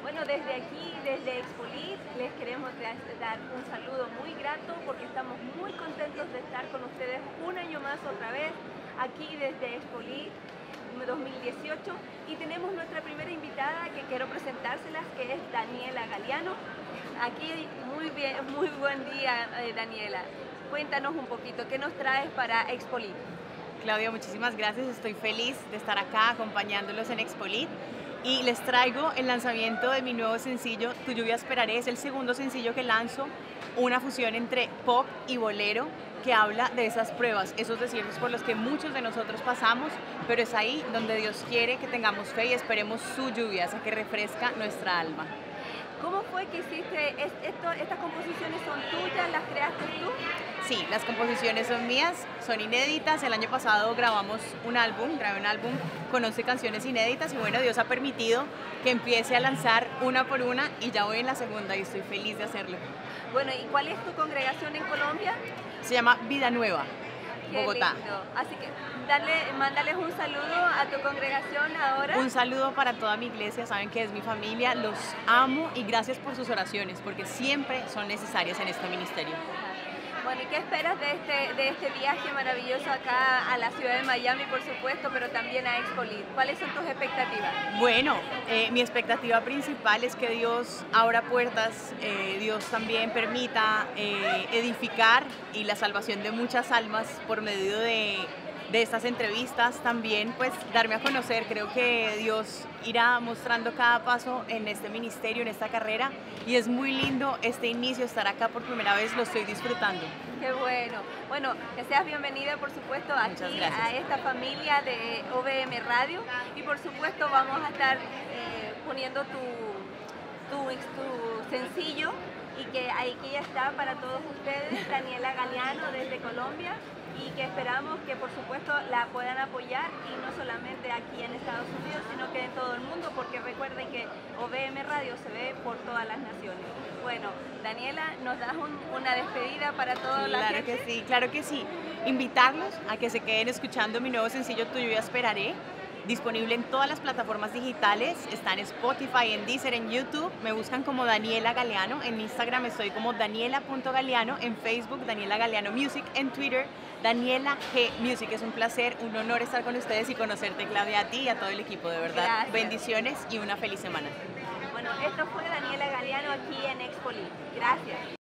Bueno, desde aquí, desde Expolit, les queremos dar un saludo muy grato porque estamos muy contentos de estar con ustedes un año más otra vez, aquí desde Expolit 2018, y tenemos nuestra primera invitada que quiero presentárselas, que es Daniela Galeano. Aquí, muy bien, muy buen día, Daniela. Cuéntanos un poquito, ¿qué nos traes para Expolit? Claudia, muchísimas gracias. Estoy feliz de estar acá acompañándolos en Expolit y les traigo el lanzamiento de mi nuevo sencillo, Tu lluvia esperaré. Es el segundo sencillo que lanzo, una fusión entre pop y bolero que habla de esas pruebas, esos desiertos por los que muchos de nosotros pasamos, pero es ahí donde Dios quiere que tengamos fe y esperemos su lluvia, esa que refresca nuestra alma. ¿Cómo fue que hiciste estas composiciones? ¿Son tuyas? ¿Las creaste tú? Sí, las composiciones son mías, son inéditas. El año pasado grabé un álbum con 11 canciones inéditas y bueno, Dios ha permitido que empiece a lanzar una por una y ya voy en la segunda y estoy feliz de hacerlo. Bueno, ¿y cuál es tu congregación en Colombia? Se llama Vida Nueva, Qué Bogotá. lindo. Así que mándales un saludo a tu congregación ahora. Un saludo para toda mi iglesia, saben que es mi familia, los amo y gracias por sus oraciones porque siempre son necesarias en este ministerio. Bueno, ¿y qué esperas de este viaje maravilloso acá a la ciudad de Miami, por supuesto, pero también a Expolit? ¿Cuáles son tus expectativas? Bueno, mi expectativa principal es que Dios abra puertas, Dios también permita edificar y la salvación de muchas almas por medio de estas entrevistas, también pues darme a conocer. Creo que Dios irá mostrando cada paso en este ministerio, en esta carrera, y es muy lindo este inicio, estar acá por primera vez, lo estoy disfrutando. Qué bueno. Bueno, que seas bienvenida, por supuesto, aquí a esta familia de OVM Radio, y por supuesto vamos a estar poniendo tu sencillo, y que aquí ya está para todos ustedes, Daniela Galeano desde Colombia, y que esperamos que por supuesto la puedan apoyar, y no solamente aquí en Estados Unidos, sino que en todo el mundo, porque recuerden que OVM Radio se ve por todas las naciones. Bueno, Daniela, ¿nos das una despedida para toda la gente? Claro que sí, claro que sí. Invitarlos a que se queden escuchando mi nuevo sencillo Tu lluvia esperaré, disponible en todas las plataformas digitales, está en Spotify, en Deezer, en YouTube, me buscan como Daniela Galeano, en Instagram estoy como daniela.galeano, en Facebook Daniela Galeano Music, en Twitter Daniela G Music. Es un placer, un honor estar con ustedes y conocerte, Claudia, a ti y a todo el equipo, de verdad. Gracias. Bendiciones y una feliz semana. Bueno, esto fue Daniela Galeano aquí en Expolit. Gracias.